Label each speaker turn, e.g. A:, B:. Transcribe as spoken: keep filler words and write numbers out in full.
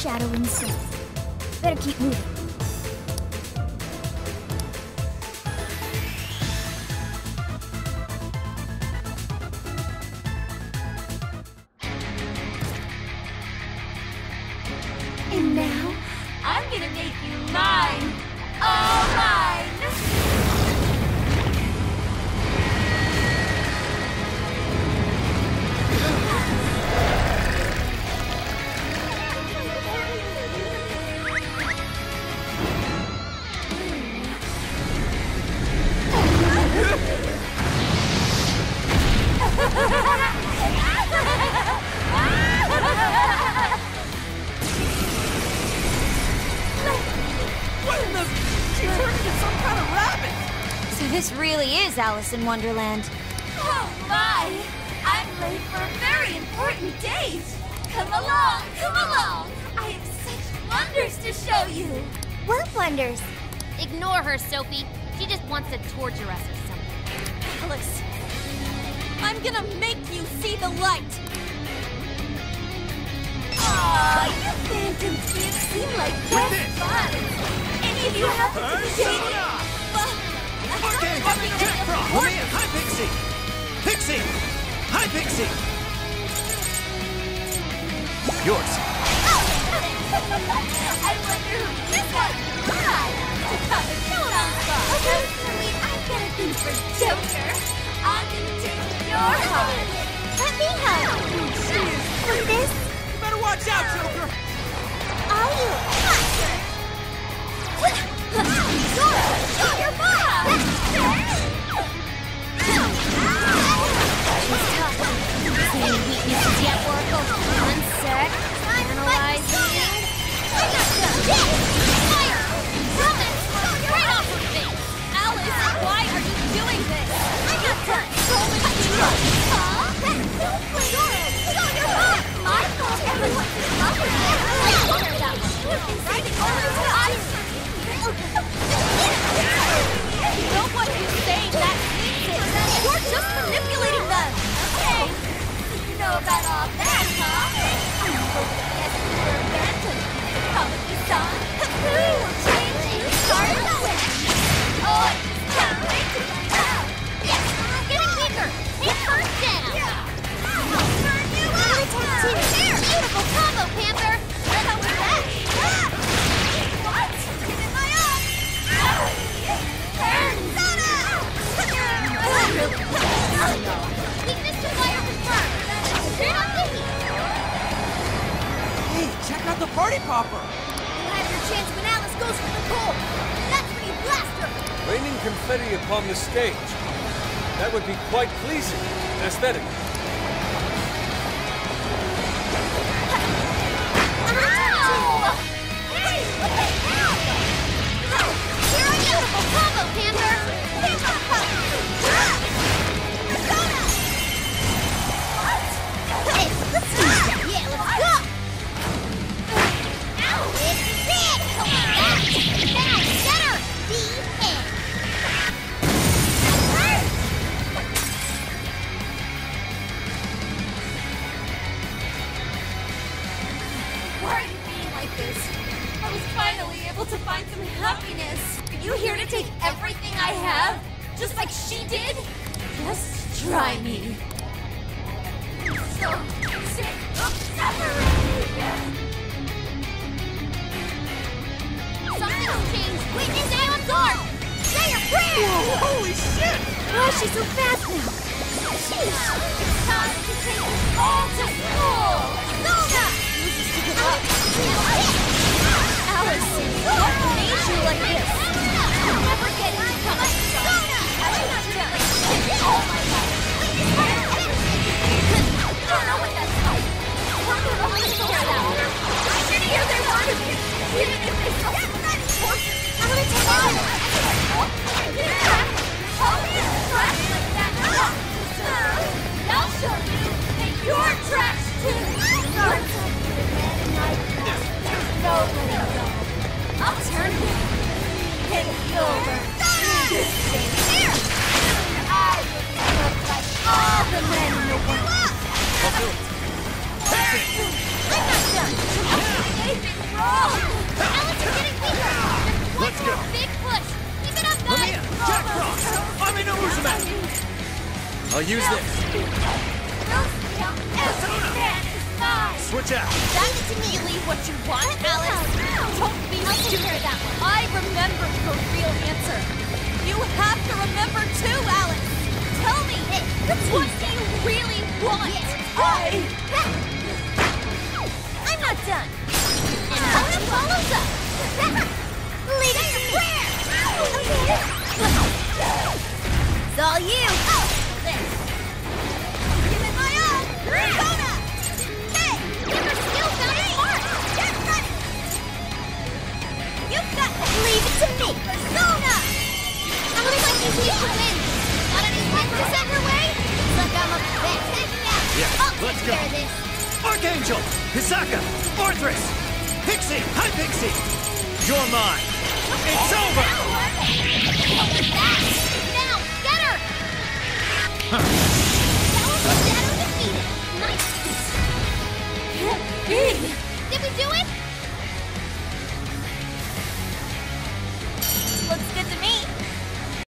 A: shadow inside. Better keep moving.
B: And now, I'm gonna make you mine! All mine!
A: This really is Alice in Wonderland.
B: Oh my! I'm late for a very important date! Come along, come along! I have such wonders to show you!
A: What wonders?
C: Ignore her, Sophie. She just wants to torture us or something.
B: Alice, I'm gonna make you see the light! Aw, you phantom thieves seem like just fun! Any of you have to be dating?
D: Okay, Jack Frost! Oh man, hi Pixie! Pixie! Hi Pixie! Yours.
B: I wonder who this one tried to come and kill us. Personally, I've got a thing for Joker. I'm gonna take your heart.
A: Let me help. With this?
D: You better watch out, Joker!
A: Are you?
B: Zora, show your fire!
C: Any weaknesses yet, Oracle? One sec. Analyzing.
B: I got some!
C: Fire! Summon! Right off of thing! Alice, why are you doing this?
B: I got some! So much trouble! Huh? Zora, show your fire! My fault everyone's in love with me! I wonder that one. Writing all over ice!
C: You don't want to say that means it.
B: You're just manipulating them! Okay. You know about all that, huh? I hope the guests who were abandoned probably saw who will change and start going. Oh, I just can't wait to find out!
C: Yes, getting weaker. Take her down.
B: I'll turn you out!
C: There, beautiful combo, Panther.
B: What was that? What? Give it my all! Turn!
C: Weakness to fire confirmed. Turn up the heat.
D: Hey, check out the party popper!
B: You'll have your chance when Alice goes for the cold. That's when you blast her.
E: Raining confetti upon the stage. That would be quite pleasing and aesthetic.
B: Hey, what the hell?
C: You're a beautiful combo, Panther.
B: Hey, let's do that. Yeah, let's go.
C: Ow, it's big. That's bad. Center. The end.
B: Why are you being like this? I was finally able to find some happiness. Are you here to take everything I have? Just like she did? Just try me. So sick of separating.
C: Something's changed. Witness and on guard. Say your prayer.
D: Whoa, holy shit!
A: Why is she so fast now?
B: Sheesh! It's time to take us all to school! Zelda!
A: Uses to give up. Alice, what made you like this?
B: I'll never get into coming strong. I've not done like this all my life. I don't know what that's like. We're gonna have to figure it out. I should hear their part of it. Even if they don't. I'm gonna take it. Oh, you're trapped like that. I'll show you that you're trapped.
D: I'll use this. Switch out.
C: That's really what you want, Alice? Don't be stupid. I remember your real answer. You have to remember too, Alice. Tell me, what do you really want? I...
B: I'm not done. And Alice follows up. Lead us to prayer. It's all you. Oh, this. Give it my all. Persona. Hey, never still found it hard. Get ready. You've got to leave it to me. Persona. Looks like you need to win. Got any plans to send her way? Looks like I'm a bit.
D: Yeah,
B: I'll
D: let's
B: take
D: go.
B: care of this.
D: Archangel, Hisaka, Orthrus, Pixie, hi Pixie. You're mine. It's over.